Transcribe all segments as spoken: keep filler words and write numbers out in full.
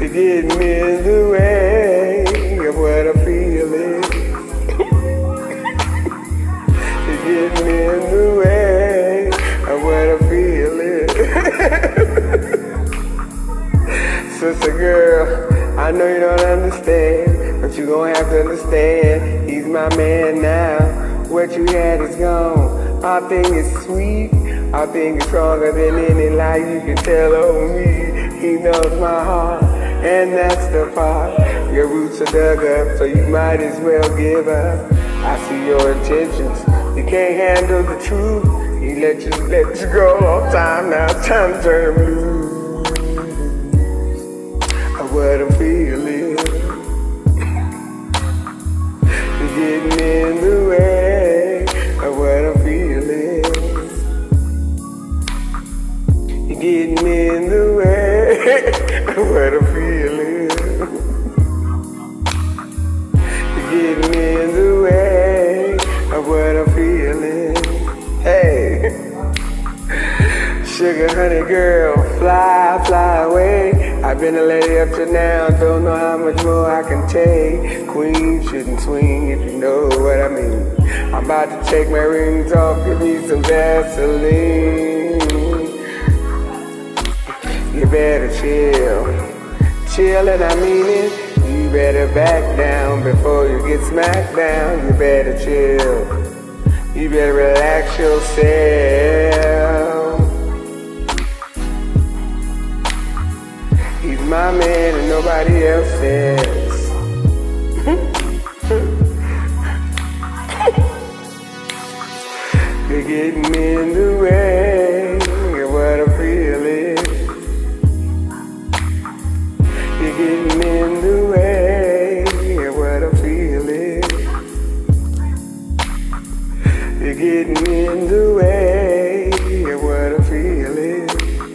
You're getting in the way of what I'm feeling. You're getting in the way of what I'm feeling. Sister girl, I know you don't understand, but you gon' have to understand. He's my man now. What you had is gone. Our thing is sweet. Our thing is stronger than any lie you can tell on me. He knows my heart, and that's the part. Your roots are dug up, so you might as well give up. I see your intentions. You can't handle the truth. He let you let you go all time. Now it's time to turn him loose of what I'm feeling. You're getting in the way of what I'm feeling. You're getting in the way of what I'm feeling. You're getting in the way of what I'm feeling. Hey, sugar honey girl, fly, fly away. I've been a lady up to now, don't know how much more I can take. Queen shouldn't swing if you know what I mean. I'm about to take my rings off, give me some Vaseline. You better chill, chill and I mean it. You better back down before you get smacked down. You better chill, you better relax yourself. He's my man and nobody else is. You're getting in the way of what I'm feeling. You're getting in the way of what I'm feeling. You're getting in the way of what I'm feeling.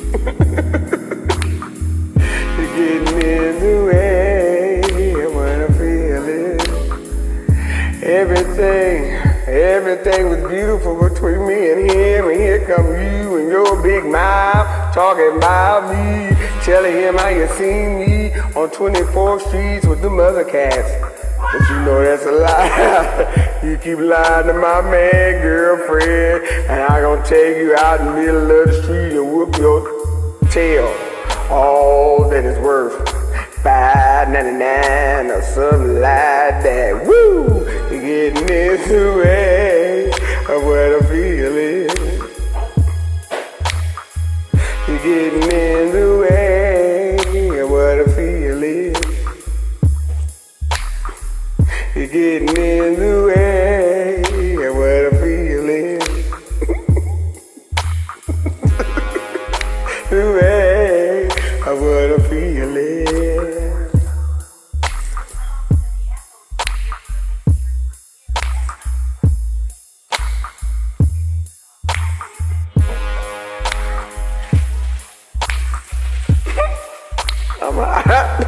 You're getting in the way of what I'm feeling. Everything, everything was beautiful between me and him, and here come you and your big mouth talking about me, telling him how you seen me on twenty-fourth Street with them other cats. But you know that's a lie. You keep lying to my man, girlfriend, and I'm gonna take you out in the middle of the street and whoop your tail. All that is worth five ninety-nine or something like that. Woo! You're getting in the way of what I'm feeling. You're getting in the way of what I'm feeling. You're getting in the way of what I'm feeling. The way of what I'm feeling. I'm hot.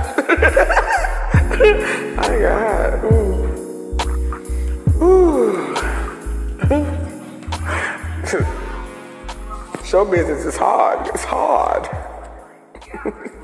I got hot. Ooh. Ooh. Show business is hard. It's hard.